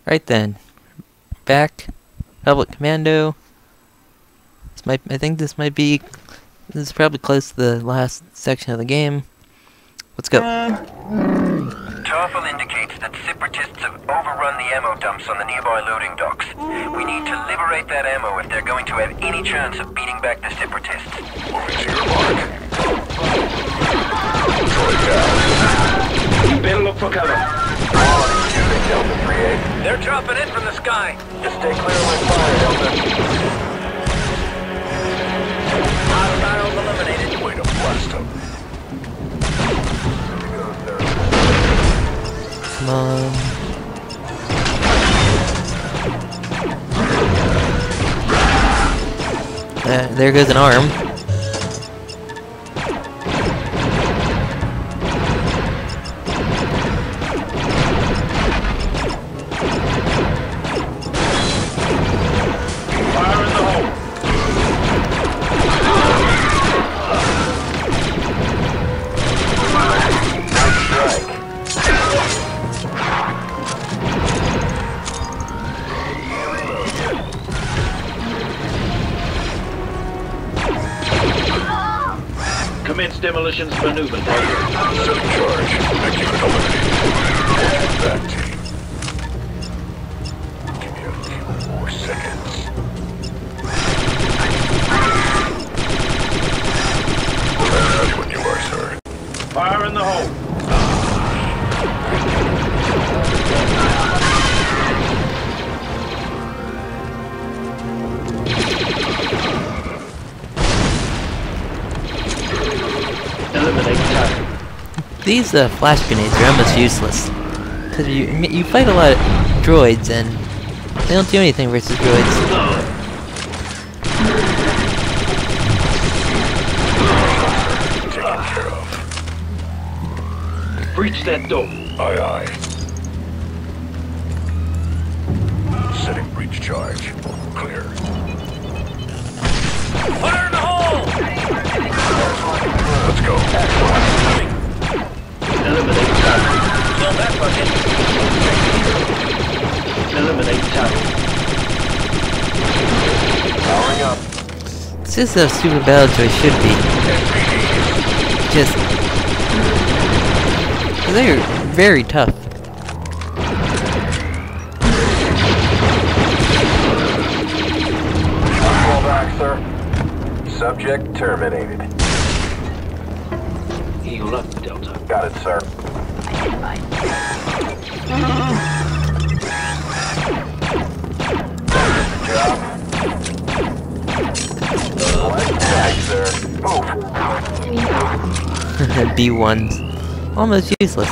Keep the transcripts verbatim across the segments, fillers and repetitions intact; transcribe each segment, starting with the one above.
Right then, back, Public Commando. This might, I think this might be, this is probably close to the last section of the game. Let's go. Tarful indicates that separatists have overrun the ammo dumps on the nearby loading docks. We need to liberate that ammo if they're going to have any chance of beating back the separatists. Moving to your mark. Troy down. You better look for cover. Delta three eight. They're dropping in from the sky. Just stay clear of my fire, Delta. Auto barrels eliminated. Way to blast them. Come on. Uh, there goes an arm. Fire in the hole. Nice strike. Commence demolitions maneuver. Setting charge. That unit eliminated. That team. Give me a few more seconds. Ready when you are, sir. Fire in the hole. Eliminate target. These uh, flash grenades are almost useless. Because you, you fight a lot of droids and they don't do anything versus droids. Taken care of. Breach that door. Aye, aye. Setting breach charge. Clear. Fire in the hole! Let's go. Eliminate target. Kill that bucket. Eliminate target. Powering up. It's just how Super Battle Droids should be. Just... they're very tough. Fall back, sir. Subject terminated. Heal up, Delta. Got it, sir. Good job. Light tag, sir. Move. B ones. Almost useless.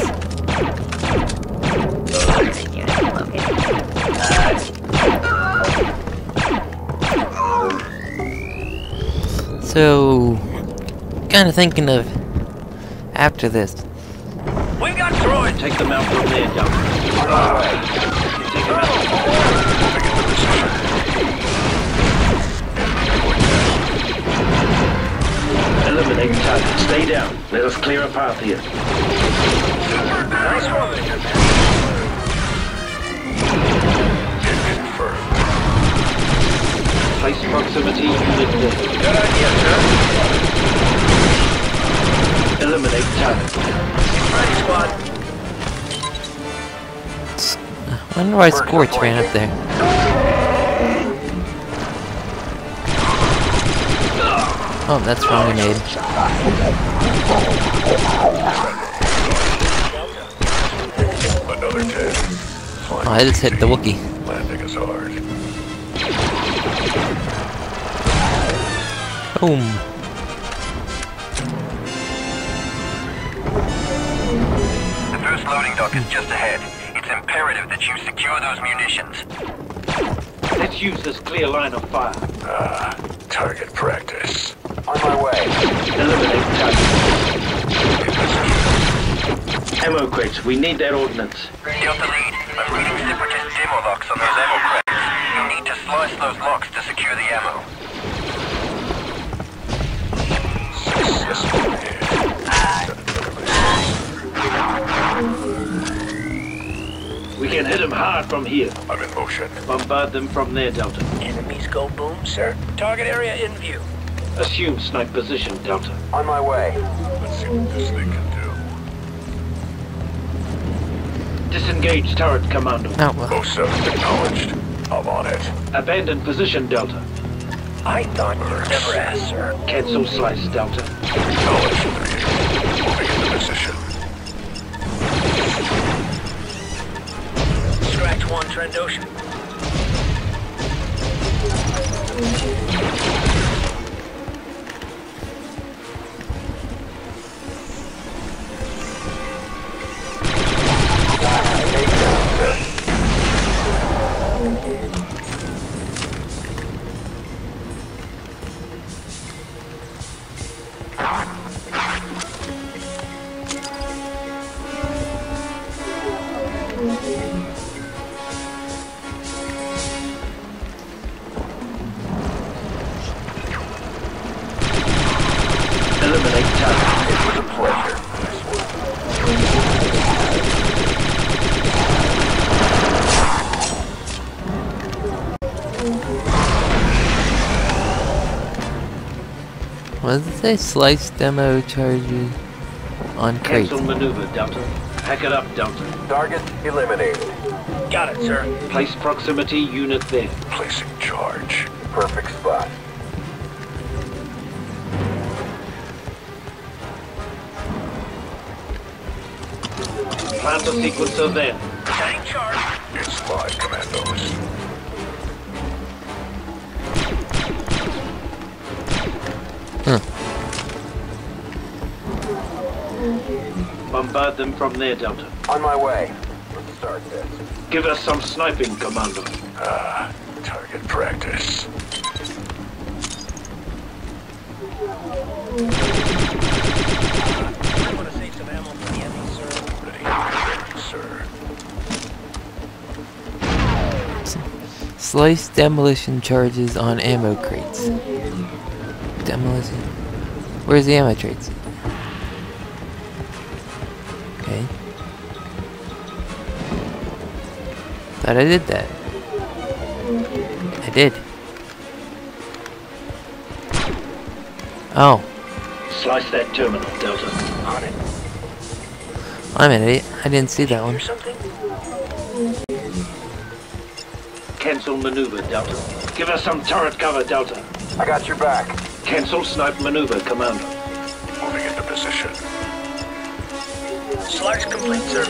So, kind of thinking of after this. We got droids! Take them out from there, Delta. Take them out. Eliminate target. Stay down. Let us clear a path here. Nice one. Confirmed. Place proximity unit there. Good idea, sir. Eliminate target. Ready, squad. I wonder why Scorch ran up there. Oh, that's wrong grenade. Another ten. Oh, I just hit the Wookiee. Landing is hard. Boom. The first loading dock is just ahead. It's imperative that you secure those munitions. Let's use this clear line of fire. Ah, target practice. On my way. Eliminate target. Ammo crates. We need that ordnance. Delta lead. I'm reading separatist demo locks on those ammo crates. You need to slice those locks to secure the ammo. Successful hit. We can can hit them hard from here. I'm in motion. Bombard them from there, Delta. Enemies go boom, sir. Target area in view. Assume snipe position, Delta. On my way. Let's see what this thing can do. Disengage turret, Commando. Oh, well. oh seven acknowledged. I'm on it. Abandon position, Delta. I thought you'd never ask, sir. Cancel slice, Delta. Acknowledged three eight. Moving into position. Scratch one, Trandoshan. Eliminate target. It was a pleasure. What does it say? Slice demo charges on crates. Cancel maneuver, Delta. Hack it up, Delta. Target eliminated. Got it, sir. Place proximity unit there. Placing charge. Perfect spot. Plant the sequencer there. Setting charge. It's live, Commandos. Bombard them from there, Delta. On my way. Let's start this. Give us some sniping, Commando. Ah, target practice. I want to save some ammo for the enemy, sir. Ready, sir. Slice demolition charges on ammo crates. Demolition. Where's the ammo crates? Okay. Thought I did that. I did. Oh. Slice that terminal, Delta. On it. I'm an idiot. I didn't see that one. Hear something? Cancel maneuver, Delta. Give us some turret cover, Delta. I got your back. Cancel snipe maneuver, Commander. Moving into position. Slice complete, sir.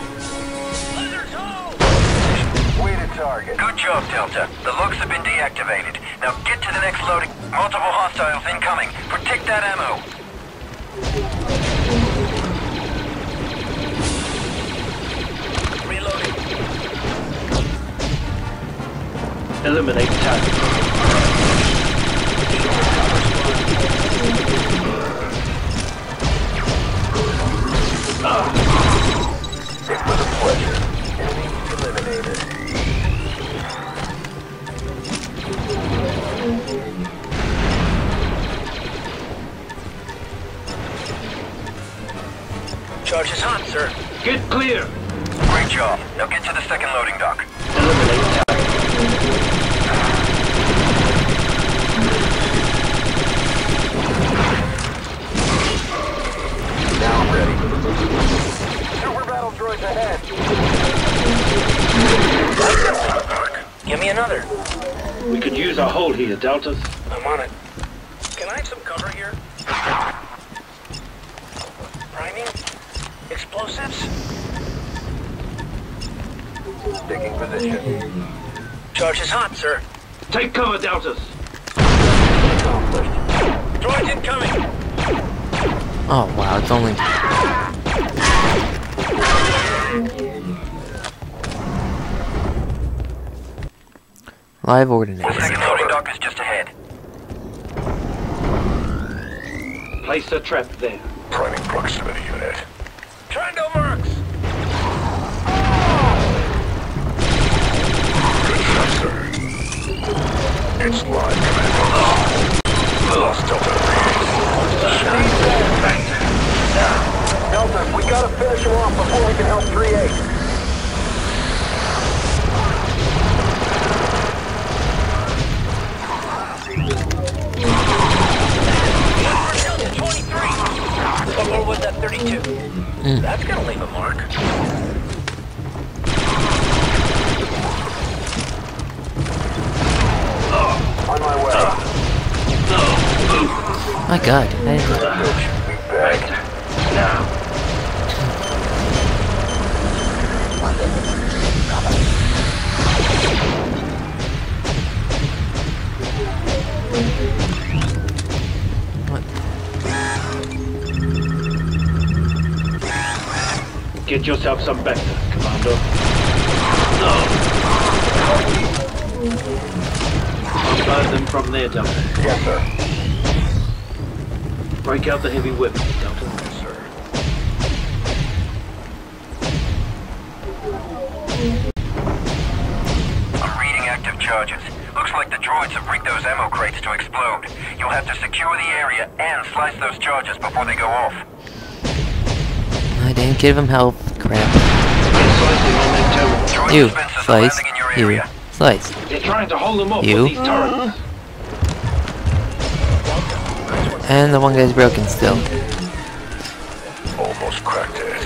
Weighted target. Good job, Delta. The logs have been deactivated. Now get to the next loading. Multiple hostiles incoming. Protect that ammo. Reloading. Eliminate target. It was a pleasure. Enemy eliminated. Charge is hot, sir. Get clear. Great job. Now get to the second loading dock. Eliminate target. Now I'm ready. Super battle droids ahead. Give me another. We could use a hole here, Delta. I'm on it. Can I have some cover here? Priming? Explosives? Taking position. Charge is hot, sir. Take cover, Deltas. Accomplished. Droids incoming! Oh wow, it's only. Live ordinance. Second loading dock is just ahead. Place a trap there. Priming proximity unit. Trando marks! Good shot, sir. It's live, Commandos. Lost Delta Delta, we gotta finish him off before we can help three eight. My God. I, Right. Now. what? Get yourself some better, Commando. Unload them from there, Delta. Yes, sir. Break out the heavy weapons, Delta. Yes, sir. I'm reading active charges. Looks like the droids have rigged those ammo crates to explode. You'll have to secure the area and slice those charges before they go off. I didn't give him help. Crap. Droid You. dispensers are Slice. landing in your You. area. Slice. They're trying to hold them off You. with these turrets. And the one guy's broken still. Almost cracked it.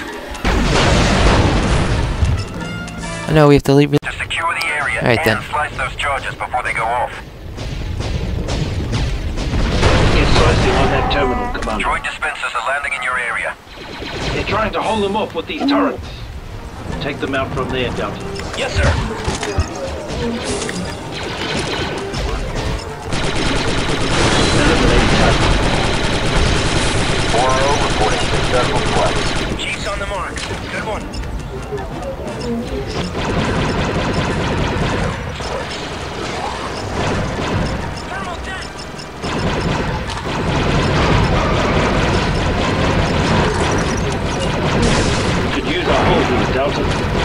Oh no, we have to leave. To secure the area Alright, and then. slice those charges before they go off. Get slicing on that terminal, Commander. Droid dispensers are landing in your area. They're trying to hold them off with these turrets. Take them out from there, Delta. Yes, sir. Eliminate targets. four oh reporting successful flight. Chief's on the mark. Good one. Thermal deck. Could use a hold here, Delta.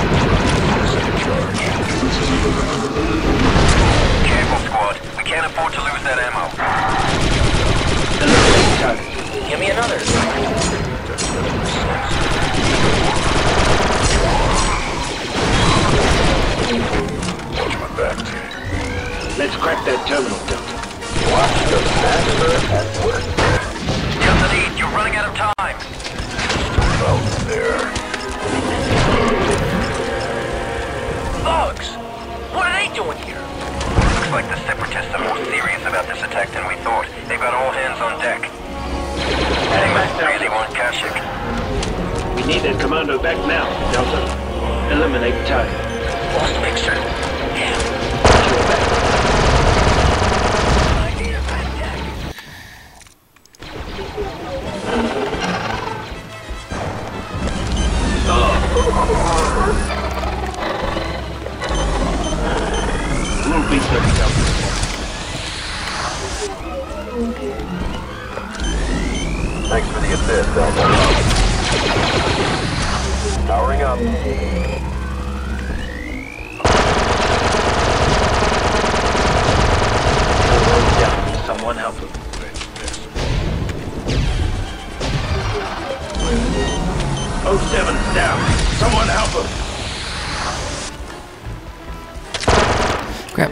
Careful, squad. We can't afford to lose that ammo. Eliminate targets. Give me another. Watch my back, team. Let's crack that terminal, Delta. Watch the master at work. Get the lead. You're running out of time. Out there. Bugs! What are they doing here? Looks like the Separatists are more serious about this attack than we thought. They've got all hands on deck. They must really want Kashyyyk. We need that commando back now, Delta. Eliminate target. Lost mixer. Yeah. Watch your back. I need a back deck. We'll beat them, Delta. Thanks for the assist, Delta. Powering up. Yeah, someone help him. Oh seven's down. Someone help him. Crap.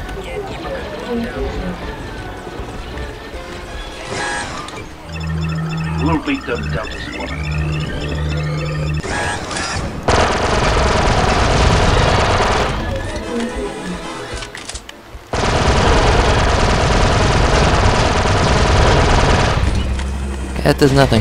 We'll beat them, Delta Squad. That does nothing.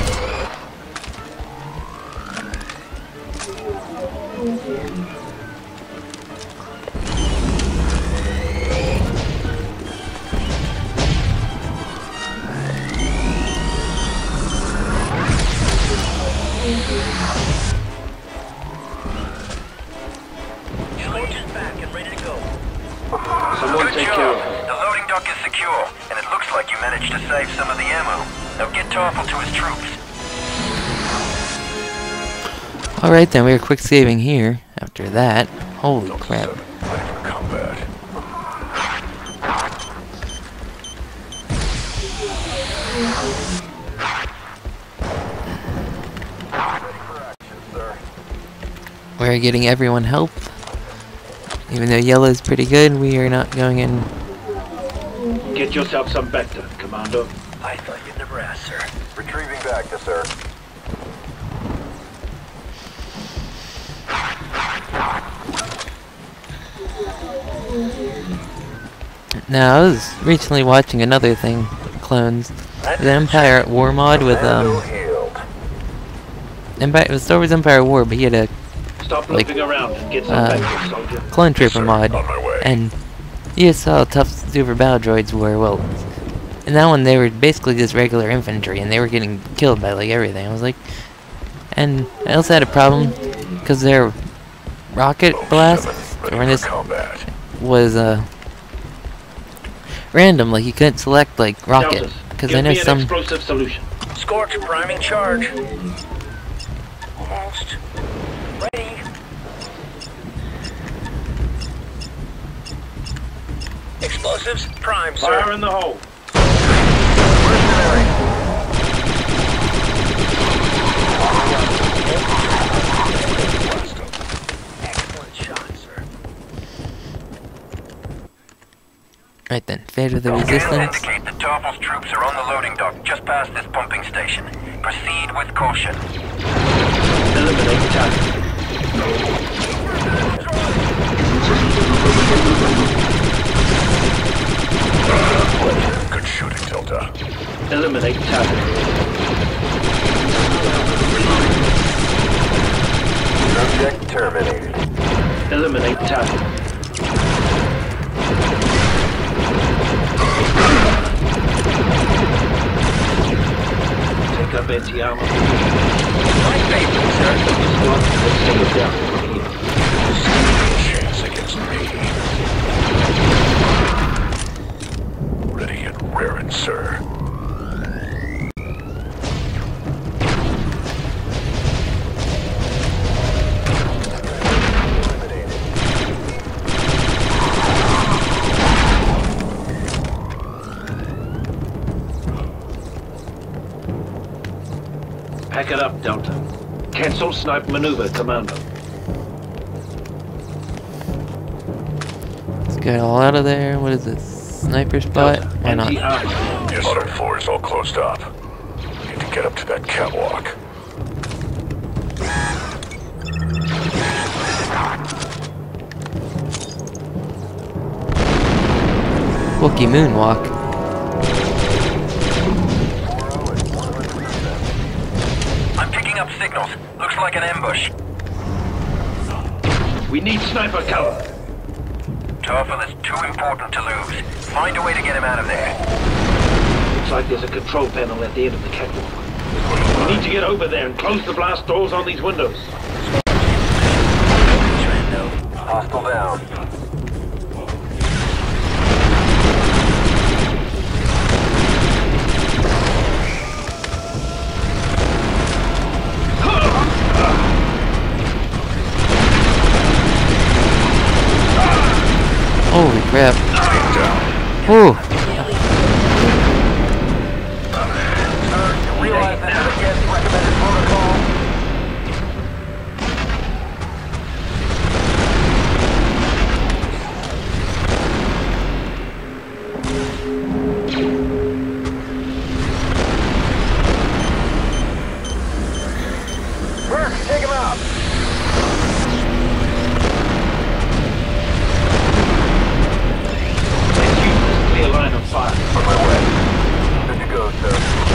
Soldiers back and ready to go. Someone Good take job. care of him. The loading dock is secure, and it looks like you managed to save some of the ammo. Now get Tarful to his troops. Alright then, we are quick saving here. After that. Holy crap. Ready for combat. We're getting everyone help. Even though yellow is pretty good, we are not going in. Get yourself some Vector, Commando. I thought you'd never ask, sir. Retrieving back to sir. Now, I was recently watching another thing, Clones. the Empire at War mod with um Empire. It was Star Wars Empire at War, but he had a Stop like looping around and get some uh, backup, soldier. clone trooper mod, On my way. and you just saw how tough super battle droids were. Well, in that one they were basically just regular infantry, and they were getting killed by like everything. I was like, and I also had a problem because their rocket blast Ready or for this combat. was uh random. Like you couldn't select like rocket Deltas, because give I know me an some. explosive solution. Scorch, priming charge. Almost. Ready. Explosives, prime, sir. Fire in the hole. Excellent shot, sir. Right then, fade with the Scans resistance. indicate that Tarful's troops are on the loading dock just past this pumping station. Proceed with caution. Eliminate target. Good shooting, Delta. Eliminate target. Subject terminated. Eliminate target. Take up anti-armor. My favorite, sir. Squad, let's take it down. Chance against me. Ready and raring, sir. Pack it up, Delta. Cancel snipe maneuver, Commander. Let's get all out of there. What is this? Sniper spot? Delta, Why not? anti-armor. Yes, sir. Floor is all closed up. Need to get up to that catwalk. Wookiee moonwalk. I'm picking up signals. Looks like an ambush. We need sniper cover. Tarful is too important to lose. Find a way to get him out of there. Looks like there's a control panel at the end of the catwalk. We need to get over there and close the blast doors on these windows. Hostile down. Holy crap. Ooh. Realize that against recommended protocol. Burke, take him out. Let's use this clear line of fire. On my way. Good to go, sir.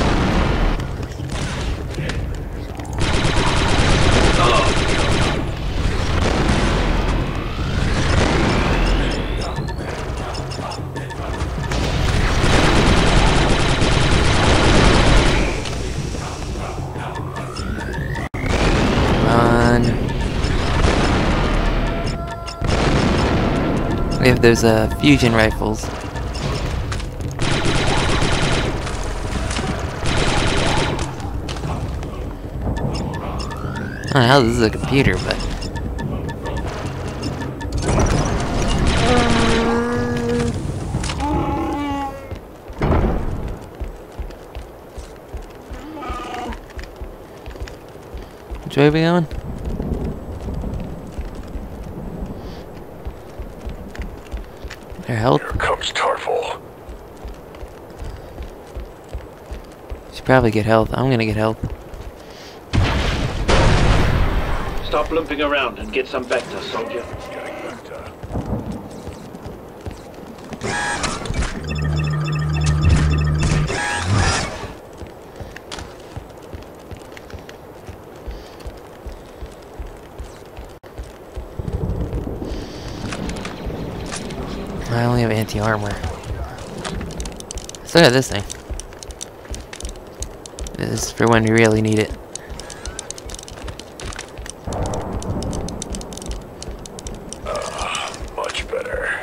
On. If there's uh, fusion rifles. I don't know how this is a computer, but. Which way are we going? Their health? Here comes Tarful. Should probably get health. I'm gonna get health. Stop limping around and get some vector, soldier. Getting back to... I only have anti-armor. Still got this thing. This is for when we really need it. Uh, much better.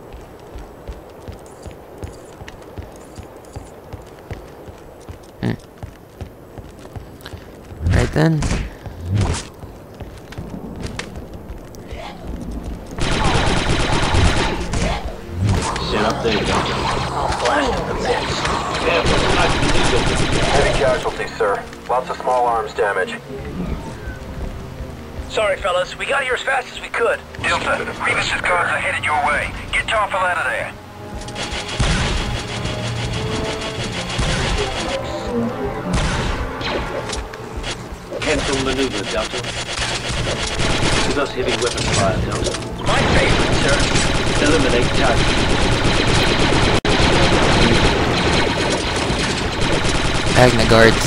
Hmm. Right then. Set up there, Doctor. Blast the bits. Careful, not to Heavy casualties, sir. Lots of small arms damage. Sorry, fellas. We got here as fast as we could. Delta, Grievous' guards are headed your way. Get Tarful out of there. cancel maneuver, Delta. Give us heavy weapon fire, Delta. My favorite, sir. Eliminate target. Magna guards.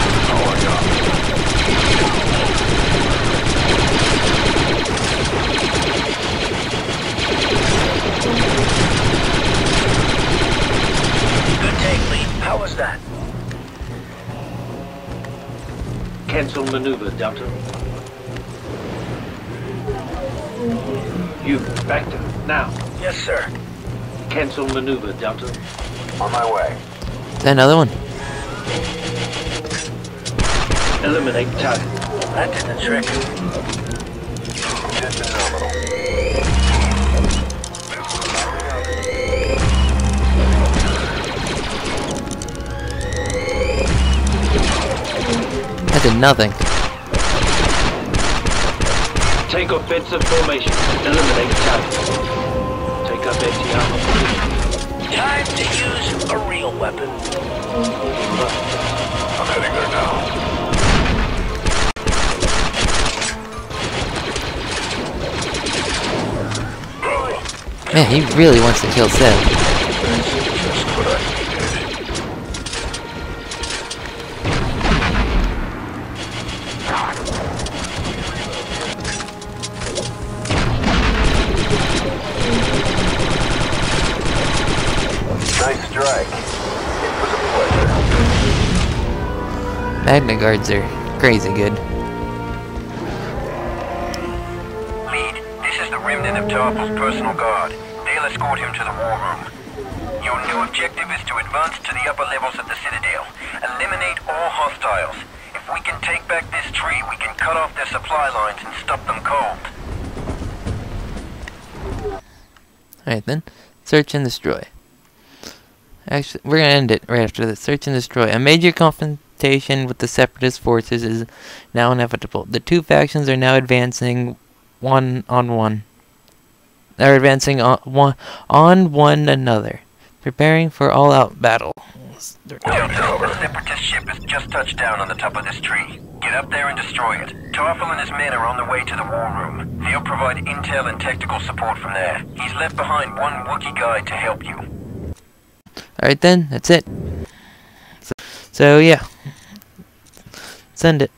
Good take, Lee. How was that? Cancel maneuver, Delta. You, Bacta, now. Yes, sir. Cancel maneuver, Delta. On my way. Is that another one? Eliminate target. That did the trick. Just phenomenal. That did nothing. Take offensive formation. Eliminate target. Take up anti-armor. Time to use a real weapon. I'm heading there now. Man, he really wants to kill Seb. Just what I needed. Nice strike. It was a pleasure. Magna guards are crazy good. Lead, this is the remnant of Tarful's personal guard. They'll escort him to the war room. Your new objective is to advance to the upper levels of the Citadel. Eliminate all hostiles. If we can take back this tree, we can cut off their supply lines and stop them cold. Alright then. Search and destroy. Actually, we're gonna end it right after this. Search and destroy. A major confrontation with the Separatist forces is now inevitable. The two factions are now advancing one on one. They're advancing on one, on one another, preparing for all-out battle. Delta, the Separatist ship has just touched down on the top of this tree. Get up there and destroy it. Tarful and his men are on the way to the war room. They'll provide intel and tactical support from there. He's left behind one Wookiee guide to help you. Alright then, that's it. So, so yeah. Send it.